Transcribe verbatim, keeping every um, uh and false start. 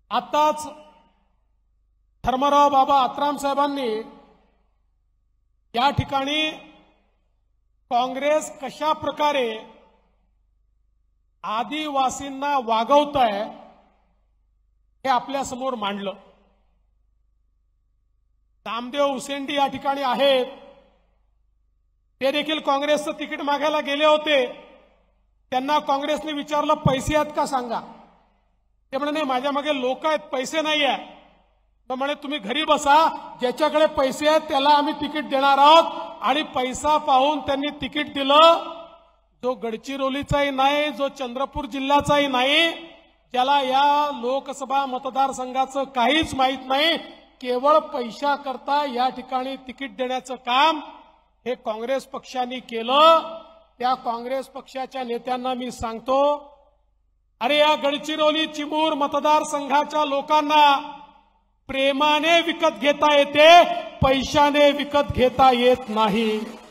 आताच धर्मराव बाबा आत्राम साहेबांनी या ठिकाणी काँग्रेस कशा प्रकारे आदिवासींना वागवत आहे हे आपल्या समोर मांडलं। नामदेव उसेंडी या ठिकाणी आहेत, ते देखील काँग्रेसचं तिकीट मागायला गेले होते। त्यांना काँग्रेसने विचारलं पैसे आहेत का सांगा, ते म्हणे माझ्या मागे लोक आहेत, पैसे नाही आहे। तर म्हणे तुम्ही घरी बसा, ज्याच्याकडे पैसे आहेत त्याला आम्ही तिकीट देणार आहोत। आणि पैसा पाहून त्यांनी तिकीट दिलं, जो गडचिरोलीचाही नाही, जो चंद्रपूर जिल्ह्याचाही नाही, ज्याला या लोकसभा मतदारसंघाचं काहीच माहित नाही, केवळ पैशाकरता या ठिकाणी तिकीट देण्याचं काम हे काँग्रेस पक्षाने केलं। त्या काँग्रेस पक्षाच्या नेत्यांना मी सांगतो, अरे या गडचिरोली चिमूर मतदारसंघाच्या लोकांना प्रेमाने विकत घेता येते, पैशाने विकत घेता येत नाही।